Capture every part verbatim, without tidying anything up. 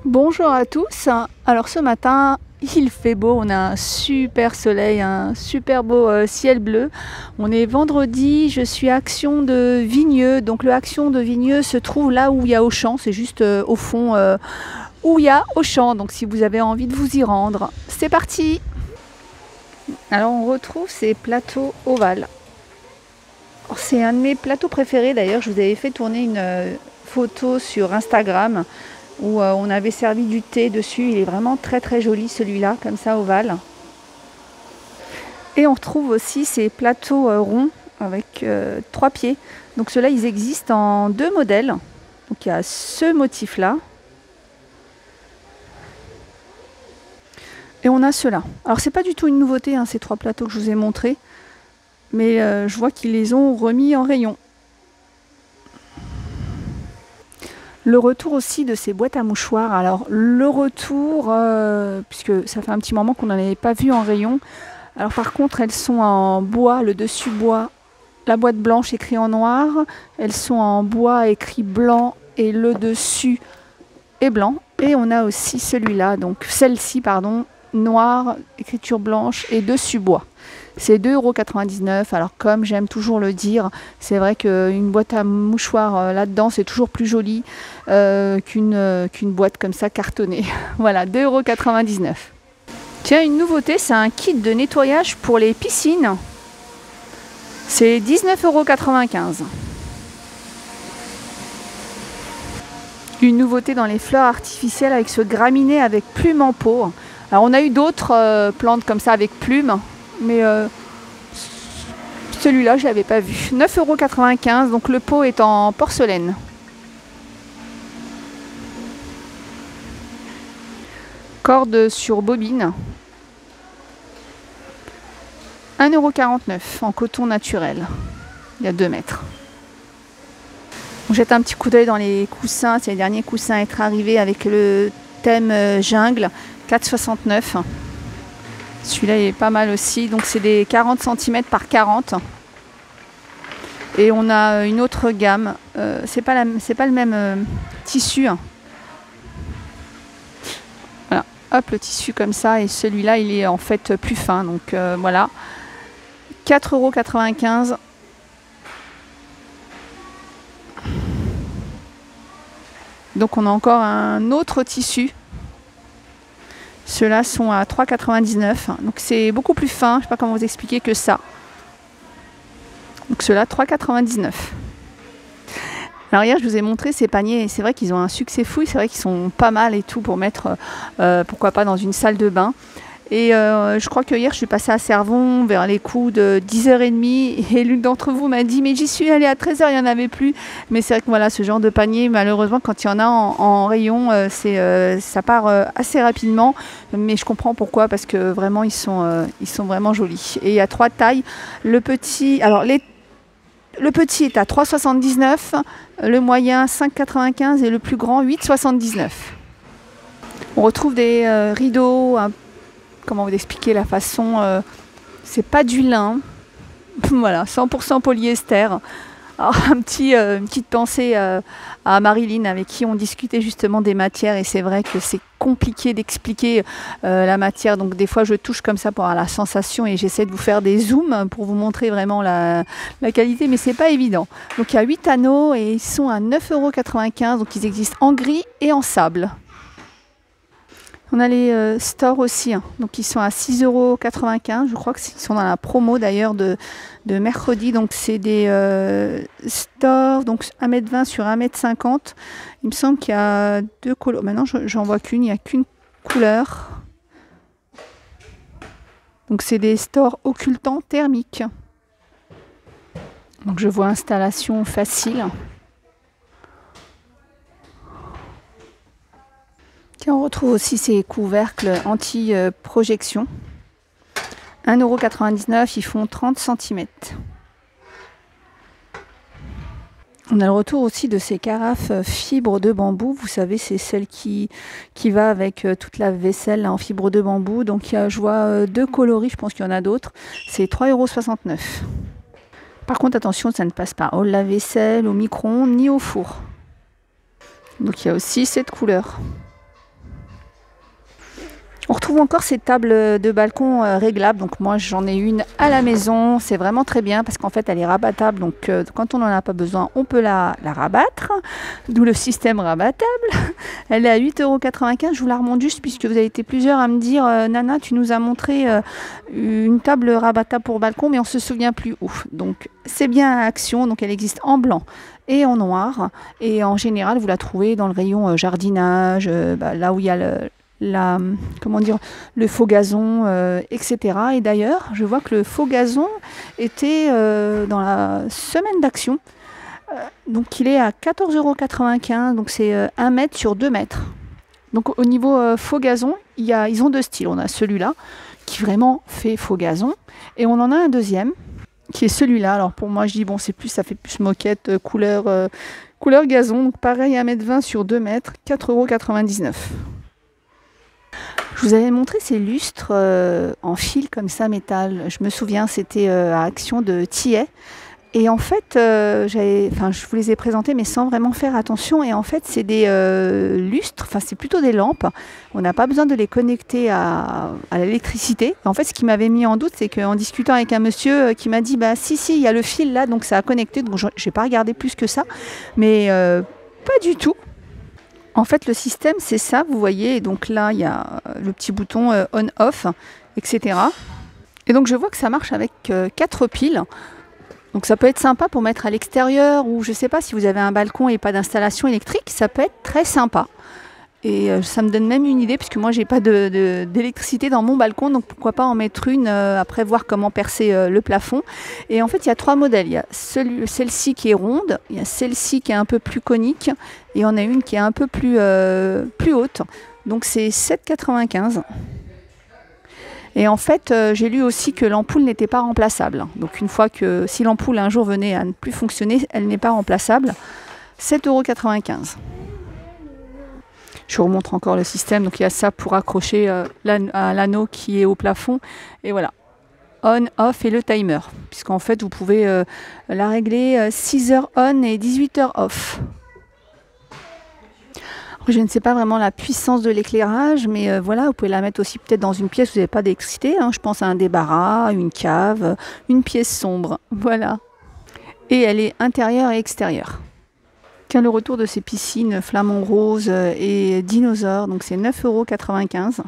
Bonjour à tous. Alors ce matin, il fait beau, on a un super soleil, un super beau euh, ciel bleu. On est vendredi, je suis à Action de Vigneux. Donc le Action de Vigneux se trouve là où il y a Auchan, c'est juste euh, au fond euh, où il y a Auchan. Donc si vous avez envie de vous y rendre, c'est parti. Alors on retrouve ces plateaux ovales. C'est un de mes plateaux préférés d'ailleurs, je vous avais fait tourner une euh, photo sur Instagram où euh, on avait servi du thé dessus. Il est vraiment très très joli celui-là, comme ça ovale. Et on retrouve aussi ces plateaux euh, ronds avec euh, trois pieds. Donc ceux-là, ils existent en deux modèles. Donc il y a ce motif-là. Et on a ceux-là. Alors c'est pas du tout une nouveauté, hein, ces trois plateaux que je vous ai montrés. Mais euh, je vois qu'ils les ont remis en rayon. Le retour aussi de ces boîtes à mouchoirs. Alors le retour, euh, puisque ça fait un petit moment qu'on n'en avait pas vu en rayon. Alors par contre, elles sont en bois, le dessus bois, la boîte blanche écrit en noir. Elles sont en bois écrit blanc et le dessus est blanc. Et on a aussi celui-là, donc celle-ci, pardon, noir, écriture blanche et dessus bois. C'est deux euros quatre-vingt-dix-neuf. Alors comme j'aime toujours le dire, c'est vrai qu'une boîte à mouchoirs euh, là-dedans, c'est toujours plus joli euh, qu'une euh, qu'une boîte comme ça cartonnée. Voilà, deux euros quatre-vingt-dix-neuf. Tiens, une nouveauté, c'est un kit de nettoyage pour les piscines. C'est dix-neuf euros quatre-vingt-quinze. Une nouveauté dans les fleurs artificielles avec ce graminé avec plume en pot. Alors on a eu d'autres euh, plantes comme ça avec plumes. Mais euh, celui-là, je ne l'avais pas vu. neuf euros quatre-vingt-quinze, donc le pot est en porcelaine. Corde sur bobine. un euro quarante-neuf en coton naturel. Il y a deux mètres. On jette un petit coup d'œil dans les coussins. C'est les derniers coussins à être arrivés avec le thème euh, jungle. quatre euros soixante-neuf. Celui-là il est pas mal aussi, donc c'est des quarante centimètres par quarante. Et on a une autre gamme, euh, c'est pas, la, c'est pas le même euh, tissu. Voilà, hop, le tissu comme ça, et celui-là il est en fait plus fin, donc euh, voilà. quatre euros quatre-vingt-quinze. Donc on a encore un autre tissu. Ceux-là sont à trois euros quatre-vingt-dix-neuf. Donc c'est beaucoup plus fin, je ne sais pas comment vous expliquer que ça. Donc ceux-là, trois euros quatre-vingt-dix-neuf. Alors hier, je vous ai montré ces paniers. C'est vrai qu'ils ont un succès fou. C'est vrai qu'ils sont pas mal et tout pour mettre, euh, pourquoi pas, dans une salle de bain. Et euh, je crois que hier, je suis passée à Cervon vers les coups de dix heures trente. Et l'une d'entre vous m'a dit, mais j'y suis allée à treize heures, il n'y en avait plus. Mais c'est vrai que voilà, ce genre de panier, malheureusement, quand il y en a en, en rayon, euh, c'est, euh, ça part euh, assez rapidement. Mais je comprends pourquoi, parce que vraiment, ils sont, euh, ils sont vraiment jolis. Et il y a trois tailles. Le petit, alors les, le petit est à trois euros soixante-dix-neuf, le moyen cinq euros quatre-vingt-quinze et le plus grand huit euros soixante-dix-neuf. On retrouve des euh, rideaux, un comment vous expliquer la façon, euh, c'est pas du lin, voilà, cent pour cent polyester. Alors, un petit, euh, une petite pensée euh, à Marilyn avec qui on discutait justement des matières, et c'est vrai que c'est compliqué d'expliquer euh, la matière, donc des fois je touche comme ça pour avoir la sensation et j'essaie de vous faire des zooms pour vous montrer vraiment la, la qualité, mais c'est pas évident. Donc il y a huit anneaux et ils sont à neuf euros quatre-vingt-quinze, donc ils existent en gris et en sable. On a les euh, stores aussi, hein. Donc ils sont à six euros quatre-vingt-quinze, je crois qu'ils sont dans la promo d'ailleurs de, de mercredi. Donc c'est des euh, stores, donc un mètre vingt sur un mètre cinquante. Il me semble qu'il y a deux couleurs. Maintenant j'en vois qu'une, il n'y a qu'une couleur. Donc c'est des stores occultants thermiques. Donc je vois installation facile. Tiens, on retrouve aussi ces couvercles anti-projection. un euro quatre-vingt-dix-neuf, ils font trente centimètres. On a le retour aussi de ces carafes fibres de bambou. Vous savez, c'est celle qui, qui va avec toute la vaisselle en fibre de bambou. Donc, il y a, je vois deux coloris, je pense qu'il y en a d'autres. C'est trois euros soixante-neuf. Par contre, attention, ça ne passe pas au lave-vaisselle, au micro-ondes, ni au four. Donc, il y a aussi cette couleur. On retrouve encore ces tables de balcon euh, réglables. Donc moi j'en ai une à la maison. C'est vraiment très bien parce qu'en fait elle est rabattable. Donc euh, quand on n'en a pas besoin, on peut la, la rabattre. D'où le système rabattable. Elle est à huit euros quatre-vingt-quinze. Je vous la remonte juste puisque vous avez été plusieurs à me dire euh, Nana, tu nous as montré euh, une table rabattable pour balcon, mais on se souvient plus où. Donc c'est bien à Action. Donc elle existe en blanc et en noir. Et en général, vous la trouvez dans le rayon euh, jardinage, euh, bah, là où il y a le La, comment dire, le faux gazon, euh, et cetera. Et d'ailleurs, je vois que le faux gazon était euh, dans la semaine d'Action. Euh, donc il est à quatorze euros quatre-vingt-quinze. Donc c'est euh, un mètre sur deux mètres. Donc au niveau euh, faux gazon, il y a, ils ont deux styles. On a celui-là qui vraiment fait faux gazon. Et on en a un deuxième qui est celui-là. Alors pour moi, je dis, bon, c'est plus, ça fait plus moquette, euh, couleur, euh, couleur gazon. Donc pareil, un mètre vingt sur deux mètres, quatre euros quatre-vingt-dix-neuf. Je vous avais montré ces lustres euh, en fil comme ça, métal. Je me souviens, c'était euh, à Action de Tillet. Et en fait, euh, enfin, je vous les ai présentés, mais sans vraiment faire attention. Et en fait, c'est des euh, lustres, enfin, c'est plutôt des lampes. On n'a pas besoin de les connecter à, à l'électricité. En fait, ce qui m'avait mis en doute, c'est qu'en discutant avec un monsieur qui m'a dit, bah si, si, il y a le fil là, donc ça a connecté. Donc, je n'ai pas regardé plus que ça. Mais euh, pas du tout. En fait, le système, c'est ça, vous voyez. Et donc là, il y a le petit bouton euh, on-off, et cetera. Et donc, je vois que ça marche avec euh, quatre piles. Donc, ça peut être sympa pour mettre à l'extérieur ou je ne sais pas, si vous avez un balcon et pas d'installation électrique, ça peut être très sympa. Et euh, ça me donne même une idée, puisque moi, j'ai pas de, de, d'électricité dans mon balcon. Donc, pourquoi pas en mettre une, euh, après voir comment percer euh, le plafond. Et en fait, il y a trois modèles. Il y a celui, celle-ci qui est ronde, il y a celle-ci qui est un peu plus conique, et il y en a une qui est un peu plus, euh, plus haute. Donc, c'est sept euros quatre-vingt-quinze. Et en fait, euh, j'ai lu aussi que l'ampoule n'était pas remplaçable. Donc, une fois que, si l'ampoule un jour venait à ne plus fonctionner, elle n'est pas remplaçable. sept euros quatre-vingt-quinze. Je vous remontre encore le système. Donc il y a ça pour accrocher euh, à l'anneau qui est au plafond. Et voilà. On, off et le timer. Puisqu'en fait, vous pouvez euh, la régler euh, six heures on et dix-huit heures off. Je ne sais pas vraiment la puissance de l'éclairage, mais euh, voilà, vous pouvez la mettre aussi peut-être dans une pièce où vous n'avez pas d'électricité. Hein. Je pense à un débarras, une cave, une pièce sombre. Voilà. Et elle est intérieure et extérieure. Tiens, le retour de ces piscines flamants roses et dinosaures, donc c'est neuf euros quatre-vingt-quinze.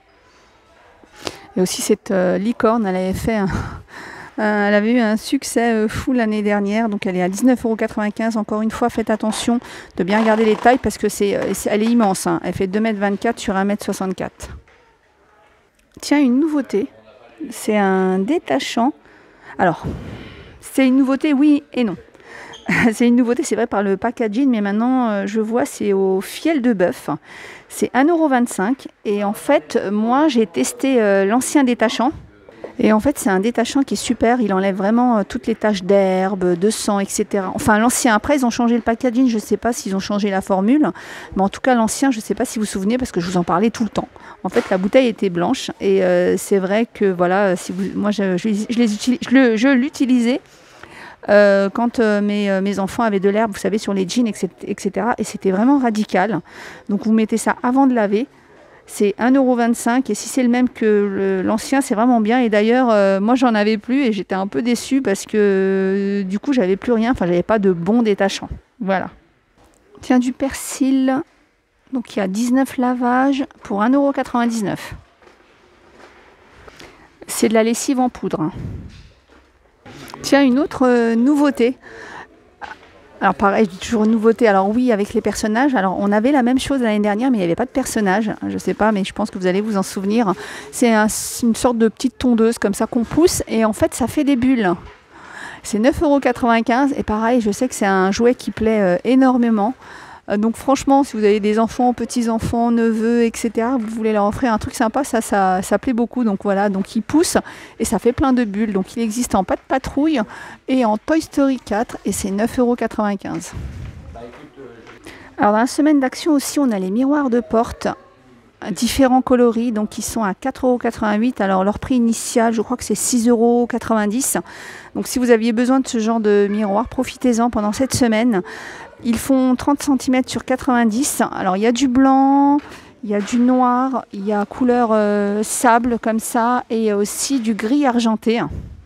Et aussi cette euh, licorne, elle avait fait un, un, elle avait eu un succès euh, fou l'année dernière, donc elle est à dix-neuf euros quatre-vingt-quinze. Encore une fois, faites attention de bien regarder les tailles parce que c'est, elle est immense, hein. Elle fait deux mètres vingt-quatre sur un mètre soixante-quatre. Tiens, une nouveauté, c'est un détachant. Alors, c'est une nouveauté, oui et non. C'est une nouveauté, c'est vrai, par le packaging, mais maintenant, euh, je vois, c'est au fiel de bœuf. C'est un euro vingt-cinq. Et en fait, moi, j'ai testé euh, l'ancien détachant. Et en fait, c'est un détachant qui est super. Il enlève vraiment euh, toutes les taches d'herbe, de sang, et cetera. Enfin, l'ancien, après, ils ont changé le packaging. Je ne sais pas s'ils ont changé la formule. Mais en tout cas, l'ancien, je ne sais pas si vous vous souvenez, parce que je vous en parlais tout le temps. En fait, la bouteille était blanche. Et euh, c'est vrai que, voilà, si vous, moi, je, je, je, les utilise, je, le, je l'utilisais. Euh, quand euh, mes, euh, mes enfants avaient de l'herbe, vous savez, sur les jeans, et cetera. Et c'était vraiment radical. Donc vous mettez ça avant de laver. C'est un euro vingt-cinq. Et si c'est le même que l'ancien, c'est vraiment bien. Et d'ailleurs, euh, moi, j'en avais plus et j'étais un peu déçue parce que euh, du coup, j'avais plus rien. Enfin, j'avais pas de bon détachant. Voilà. Tiens, du persil. Donc il y a dix-neuf lavages pour un euro quatre-vingt-dix-neuf. C'est de la lessive en poudre. Hein. Tiens, une autre euh, nouveauté. Alors pareil, je dis toujours nouveauté. Alors oui, avec les personnages. Alors on avait la même chose l'année dernière, mais il n'y avait pas de personnages. Je ne sais pas, mais je pense que vous allez vous en souvenir. C'est un, une sorte de petite tondeuse comme ça qu'on pousse et en fait ça fait des bulles. C'est neuf euros quatre-vingt-quinze et pareil, je sais que c'est un jouet qui plaît euh, énormément. Donc franchement, si vous avez des enfants, petits-enfants, neveux, et cetera, vous voulez leur offrir un truc sympa, ça, ça, ça plaît beaucoup. Donc voilà, donc il pousse et ça fait plein de bulles. Donc il existe en Pat' Patrouille et en Toy Story quatre et c'est neuf euros quatre-vingt-quinze. Alors dans la semaine d'Action aussi, on a les miroirs de porte, différents coloris, donc ils sont à quatre euros quatre-vingt-huit. Alors leur prix initial, je crois que c'est six euros quatre-vingt-dix. Donc si vous aviez besoin de ce genre de miroir, profitez-en pendant cette semaine. Ils font trente centimètres sur quatre-vingt-dix. Alors il y a du blanc, il il y a du noir, il y a couleur euh, sable comme ça, et il y a aussi du gris argenté.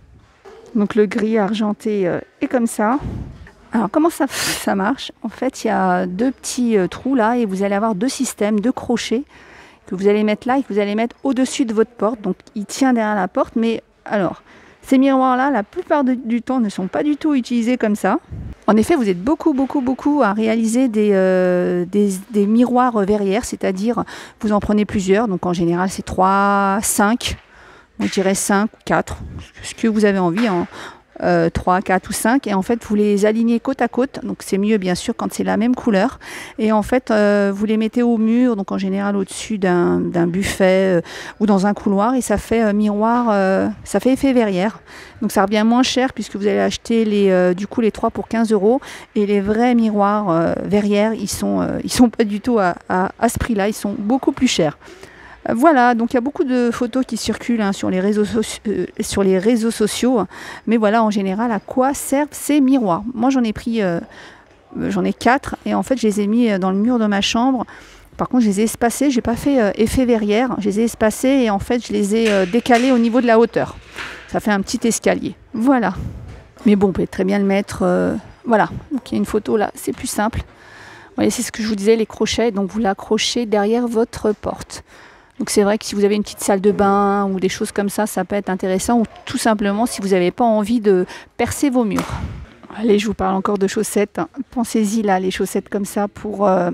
Donc le gris argenté euh, est comme ça. Alors comment ça, ça marche? En fait, il y a deux petits euh, trous là, et vous allez avoir deux systèmes, deux crochets que vous allez mettre là et que vous allez mettre au-dessus de votre porte. Donc il tient derrière la porte, mais alors ces miroirs là, la plupart de, du temps ne sont pas du tout utilisés comme ça. En effet, vous êtes beaucoup, beaucoup, beaucoup à réaliser des, euh, des, des miroirs verrières, c'est-à-dire vous en prenez plusieurs, donc en général c'est trois, cinq, je dirais cinq ou quatre, ce que vous avez envie, en euh, trois, quatre ou cinq, et en fait vous les alignez côte à côte, donc c'est mieux bien sûr quand c'est la même couleur, et en fait euh, vous les mettez au mur, donc en général au-dessus d'un d'un buffet euh, ou dans un couloir, et ça fait euh, miroir, euh, ça fait effet verrière. Donc ça revient moins cher puisque vous allez acheter les, euh, du coup les trois pour quinze euros, et les vrais miroirs euh, verrières, ils sont, euh, ils sont pas du tout à, à, à ce prix-là, ils sont beaucoup plus chers. Euh, voilà, donc il y a beaucoup de photos qui circulent hein, sur, les réseaux euh, sur les réseaux sociaux, mais voilà en général à quoi servent ces miroirs. Moi j'en ai pris, euh, j'en ai quatre, et en fait je les ai mis dans le mur de ma chambre. Par contre, je les ai espacés, j'ai pas fait euh, effet verrière, je les ai espacés et en fait je les ai euh, décalés au niveau de la hauteur. Ça fait un petit escalier. Voilà. Mais bon, vous pouvez très bien le mettre. Euh, voilà. Donc il y a une photo là, c'est plus simple. Vous voyez, c'est ce que je vous disais, les crochets. Donc vous l'accrochez derrière votre porte. Donc c'est vrai que si vous avez une petite salle de bain ou des choses comme ça, ça peut être intéressant. Ou tout simplement si vous n'avez pas envie de percer vos murs. Allez, je vous parle encore de chaussettes. Pensez-y là, les chaussettes comme ça pour... Euh,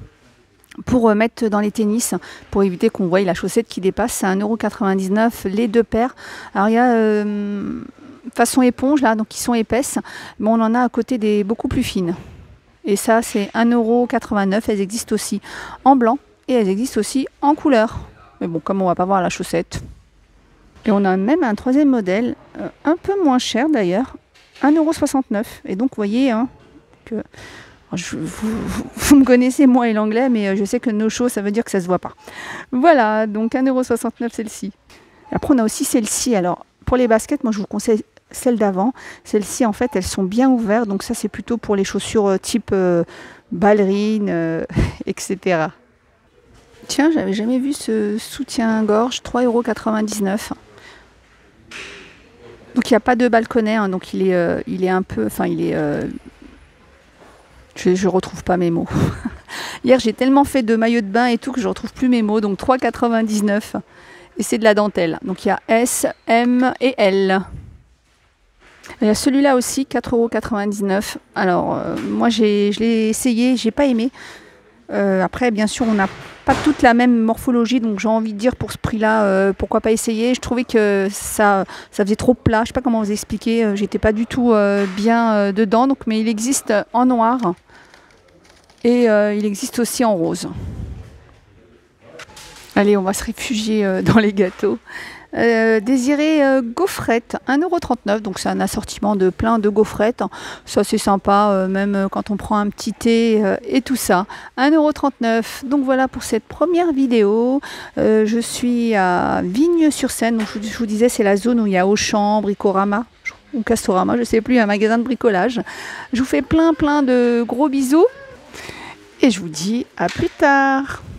pour mettre dans les tennis, pour éviter qu'on voie la chaussette qui dépasse. C'est un euro quatre-vingt-dix-neuf les deux paires. Alors il y a euh, façon éponge là, donc qui sont épaisses, mais on en a à côté des beaucoup plus fines. Et ça c'est un euro quatre-vingt-neuf, elles existent aussi en blanc et elles existent aussi en couleur. Mais bon, comme on va pas voir la chaussette. Et on a même un troisième modèle, euh, un peu moins cher d'ailleurs, un euro soixante-neuf. Et donc vous voyez hein, que... Je, vous, vous, vous me connaissez moi et l'anglais, mais je sais que no show, ça veut dire que ça se voit pas. Voilà, donc un euro soixante-neuf celle-ci. Après, on a aussi celle-ci. Alors, pour les baskets, moi, je vous conseille celle d'avant. Celles-ci, en fait, elles sont bien ouvertes. Donc ça, c'est plutôt pour les chaussures type euh, ballerine, euh, et cetera. Tiens, j'avais jamais vu ce soutien-gorge, trois euros quatre-vingt-dix-neuf. Donc, il n'y a pas de balconnet. Hein, donc, il est, euh, il est un peu... Enfin, il est... Euh, Je ne retrouve pas mes mots. Hier, j'ai tellement fait de maillots de bain et tout que je ne retrouve plus mes mots. Donc trois euros quatre-vingt-dix-neuf. Et c'est de la dentelle. Donc il y a S, M et L. Il y a celui-là aussi, quatre euros quatre-vingt-dix-neuf. Alors, euh, moi, j'ai, je l'ai essayé. Je n'ai pas aimé. Euh, après, bien sûr, on n'a pas toute la même morphologie. Donc j'ai envie de dire, pour ce prix-là, euh, pourquoi pas essayer. Je trouvais que ça, ça faisait trop plat. Je ne sais pas comment vous expliquer. Euh, J'étais pas du tout euh, bien euh, dedans. Donc, mais il existe en noir. Et euh, il existe aussi en rose. Allez, on va se réfugier euh, dans les gâteaux. Euh, Désiré euh, gaufrette, un euro trente-neuf. Donc c'est un assortiment de plein de gaufrettes. Ça c'est sympa, euh, même quand on prend un petit thé euh, et tout ça. un euro trente-neuf. Donc voilà pour cette première vidéo. Euh, je suis à Vigne-sur-Seine. Donc je, je vous disais, c'est la zone où il y a Auchan, Bricorama ou Castorama, je ne sais plus, un magasin de bricolage. Je vous fais plein plein de gros bisous. Et je vous dis à plus tard.